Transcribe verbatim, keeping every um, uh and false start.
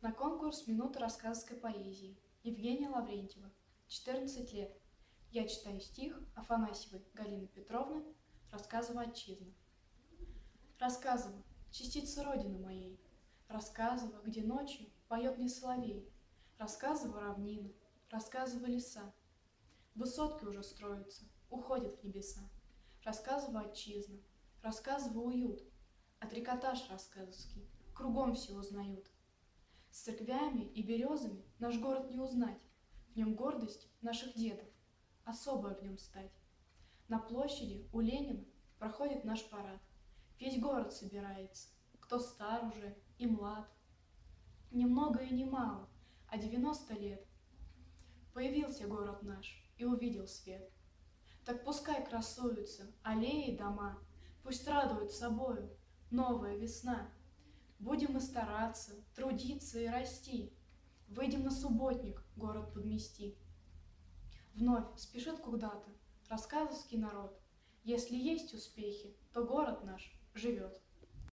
На конкурс «Минута рассказской поэзии» Евгения Лаврентьева, четырнадцать лет. Я читаю стих Афанасьевой Галины Петровны «Рассказова отчизна». Рассказова, частица родины моей, рассказова, где ночью поет мне соловей, рассказова равнина, рассказова леса. Высотки уже строятся, уходят в небеса. Рассказова отчизна, рассказова уют, а трикотаж рассказовский кругом все узнают. С церквями и березами наш город не узнать, в нем гордость наших дедов, особая в нем стать. На площади у Ленина проходит наш парад, весь город собирается, кто стар уже и млад. Ни много и ни мало, а девяносто лет. Появился город наш и увидел свет. Так пускай красуются аллеи и дома, пусть радует собою новая весна. Будем мы стараться, трудиться и расти, выйдем на субботник город подмести. Вновь спешит куда-то рассказовский народ. Если есть успехи, то город наш живет.